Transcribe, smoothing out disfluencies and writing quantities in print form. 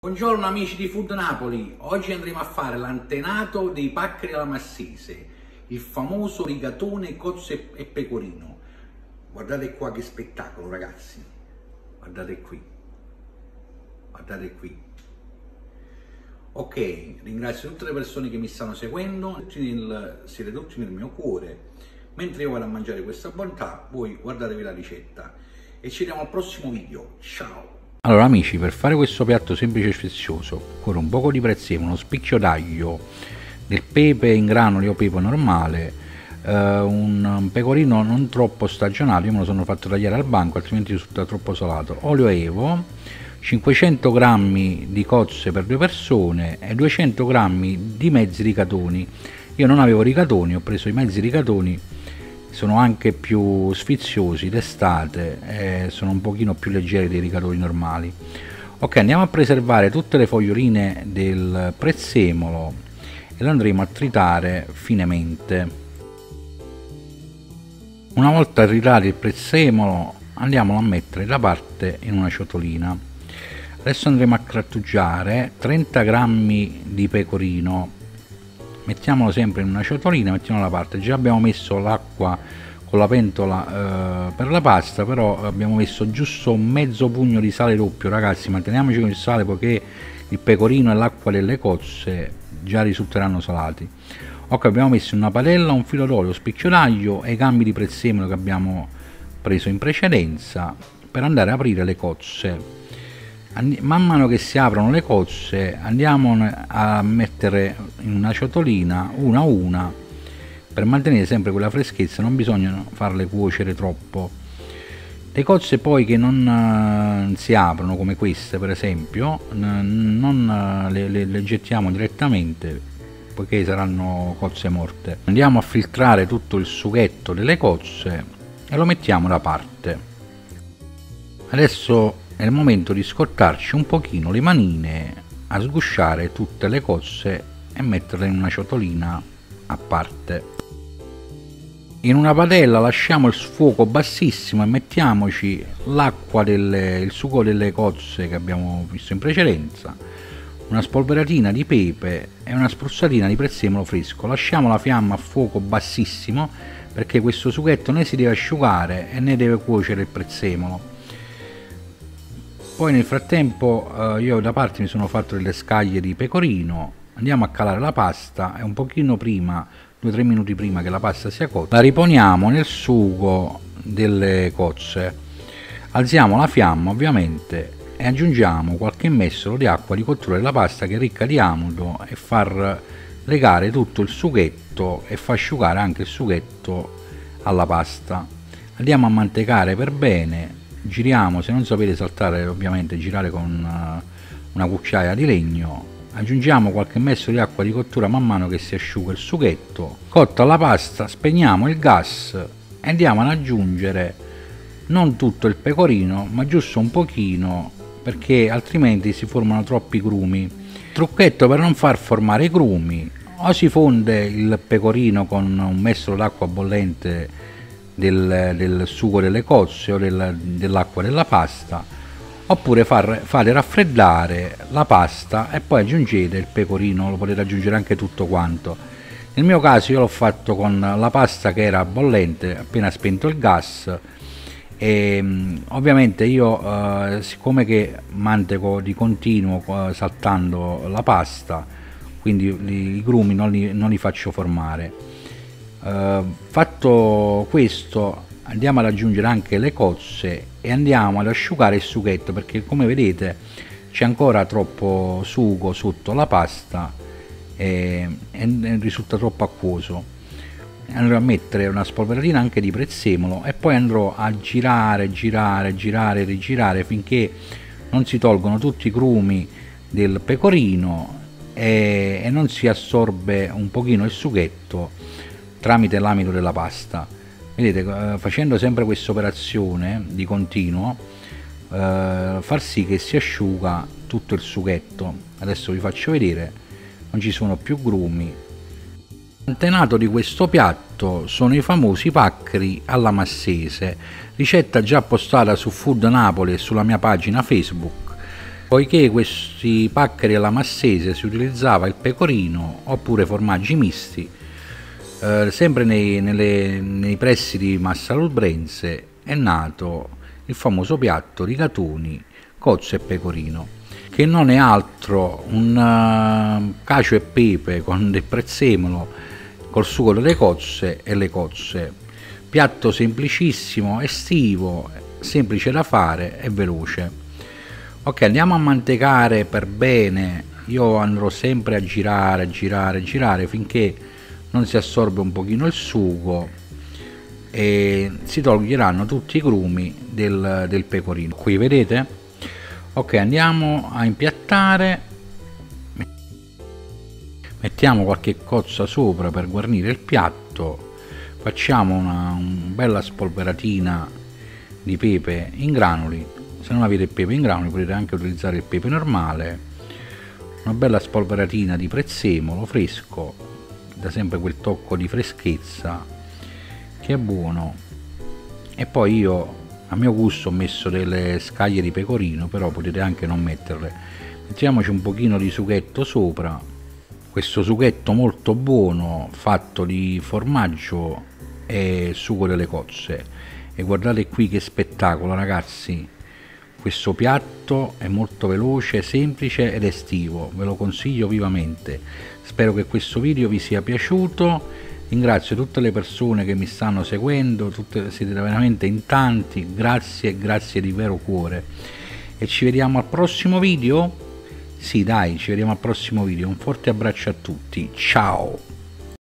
Buongiorno amici di Food Napoli, oggi andremo a fare l'antenato dei paccheri alla massese, il famoso rigatone, cozze e pecorino. Guardate qua che spettacolo ragazzi, guardate qui. Ok, ringrazio tutte le persone che mi stanno seguendo, siete tutti nel mio cuore. Mentre io vado a mangiare questa bontà, voi guardatevi la ricetta e ci vediamo al prossimo video, ciao! Allora amici, per fare questo piatto semplice e sfizioso occorre un poco di prezzemolo, uno spicchio d'aglio, del pepe in granuli o pepe normale, un pecorino non troppo stagionato, io me lo sono fatto tagliare al banco altrimenti risulta troppo salato, olio evo, 500 g di cozze per 2 persone e 200 g di mezzi rigatoni. Io non avevo rigatoni, ho preso i mezzi rigatoni, sono anche più sfiziosi d'estate, sono un pochino più leggeri dei rigatoni normali. Ok, andiamo a preservare tutte le foglioline del prezzemolo e lo andremo a tritare finemente. Una volta tritato il prezzemolo andiamolo a mettere da parte in una ciotolina. Adesso andremo a grattugiare 30 g di pecorino, mettiamolo sempre in una ciotolina, mettiamolo da parte. Già abbiamo messo l'acqua con la pentola per la pasta, però abbiamo messo giusto un mezzo pugno di sale doppio, ragazzi, manteniamoci con il sale poiché il pecorino e l'acqua delle cozze già risulteranno salati. Ok, abbiamo messo in una padella un filo d'olio, spicchio d'aglio e i gambi di prezzemolo che abbiamo preso in precedenza per andare a aprire le cozze. Man mano che si aprono le cozze andiamo a mettere in una ciotolina una a una per mantenere sempre quella freschezza, non bisogna farle cuocere troppo. Le cozze poi che non si aprono come queste per esempio non le gettiamo direttamente poiché saranno cozze morte. Andiamo a filtrare tutto il sughetto delle cozze e lo mettiamo da parte. Adesso è il momento di scottarci un pochino le manine, a sgusciare tutte le cozze e metterle in una ciotolina a parte. In una padella lasciamo il fuoco bassissimo e mettiamoci l'acqua il sugo delle cozze che abbiamo visto in precedenza, una spolveratina di pepe e una spruzzatina di prezzemolo fresco. Lasciamo la fiamma a fuoco bassissimo perché questo sughetto ne si deve asciugare e ne deve cuocere il prezzemolo. Poi nel frattempo io da parte mi sono fatto delle scaglie di pecorino, andiamo a calare la pasta e un pochino prima, 2-3 minuti prima che la pasta sia cotta, la riponiamo nel sugo delle cozze, alziamo la fiamma ovviamente e aggiungiamo qualche mestolo di acqua di cottura della pasta che è ricca di amido e far legare tutto il sughetto e far asciugare anche il sughetto alla pasta. Andiamo a mantecare per bene. Giriamo, se non sapete saltare ovviamente girare con una cucchiaia di legno, aggiungiamo qualche mestolo di acqua di cottura man mano che si asciuga il sughetto. Cotta la pasta spegniamo il gas e andiamo ad aggiungere non tutto il pecorino ma giusto un pochino perché altrimenti si formano troppi grumi. Trucchetto per non far formare i grumi: o si fonde il pecorino con un mestolo d'acqua bollente del sugo delle cozze o dell'acqua della pasta, oppure fate raffreddare la pasta e poi aggiungete il pecorino, lo potete aggiungere anche tutto quanto. Nel mio caso io l'ho fatto con la pasta che era bollente appena spento il gas e ovviamente io siccome che manteco di continuo saltando la pasta, quindi i grumi non li faccio formare. Fatto questo andiamo ad aggiungere anche le cozze e andiamo ad asciugare il sughetto perché come vedete c'è ancora troppo sugo sotto la pasta e risulta troppo acquoso. Andrò a mettere una spolveratina anche di prezzemolo e poi andrò a girare, rigirare finché non si tolgono tutti i grumi del pecorino e non si assorbe un pochino il sughetto tramite l'amido della pasta. Vedete, facendo sempre questa operazione di continuo far sì che si asciuga tutto il sughetto. Adesso vi faccio vedere, non ci sono più grumi. L'antenato di questo piatto sono i famosi paccheri alla massese, ricetta già postata su Food Napoli e sulla mia pagina Facebook. Poiché questi paccheri alla massese si utilizzava il pecorino oppure formaggi misti, sempre nei pressi di Massalubrense è nato il famoso piatto rigatoni, cozze e pecorino, che non è altro un cacio e pepe con del prezzemolo col sugo delle cozze e le cozze. Piatto semplicissimo, estivo, semplice da fare e veloce. Ok, andiamo a mantecare per bene. Io andrò sempre a girare finché non si assorbe un pochino il sugo e si toglieranno tutti i grumi del pecorino. Qui vedete? Ok, andiamo a impiattare. Mettiamo qualche cozza sopra per guarnire il piatto. Facciamo una bella spolveratina di pepe in granuli. Se non avete il pepe in granuli potete anche utilizzare il pepe normale, una bella spolveratina di prezzemolo fresco, dà sempre quel tocco di freschezza che è buono. E poi io a mio gusto ho messo delle scaglie di pecorino, però potete anche non metterle. Mettiamoci un pochino di sughetto sopra, questo sughetto molto buono fatto di formaggio e sugo delle cozze. E guardate qui che spettacolo, ragazzi. Questo piatto è molto veloce, semplice ed estivo, ve lo consiglio vivamente. Spero che questo video vi sia piaciuto. Ringrazio tutte le persone che mi stanno seguendo, siete veramente in tanti, grazie di vero cuore. E ci vediamo al prossimo video? Sì dai, ci vediamo al prossimo video. Un forte abbraccio a tutti, ciao!